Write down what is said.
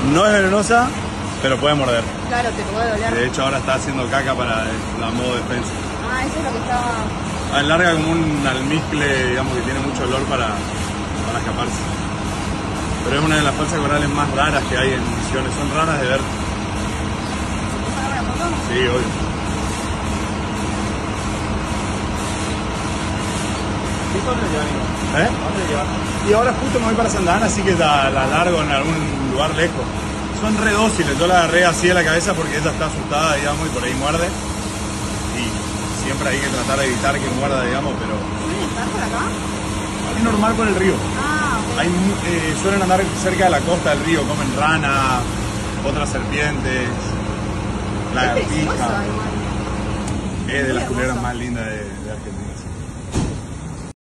No es venenosa, pero puede morder. Claro, te puede doler. De hecho, ahora está haciendo caca para la modo defensa. Ah, eso es lo que estaba... Larga como un almizcle, digamos, que tiene mucho olor para escaparse. Pero es una de las falsas corales más raras que hay en Misiones. Son raras de ver. Sí, obvio. ¿Eh? Y ahora justo me voy para Santa Ana, así que la largo en algún lugar lejos. Son re dóciles, yo la agarré así a la cabeza porque ella está asustada, digamos, y por ahí muerde. Y siempre hay que tratar de evitar que muerda, digamos, pero... ¿Suelen estar por acá? Es normal por el río. Ah, ok. Suelen andar cerca de la costa del río, comen rana, otras serpientes, lagartijas. Es de las culebras más lindas de Argentina. Sí.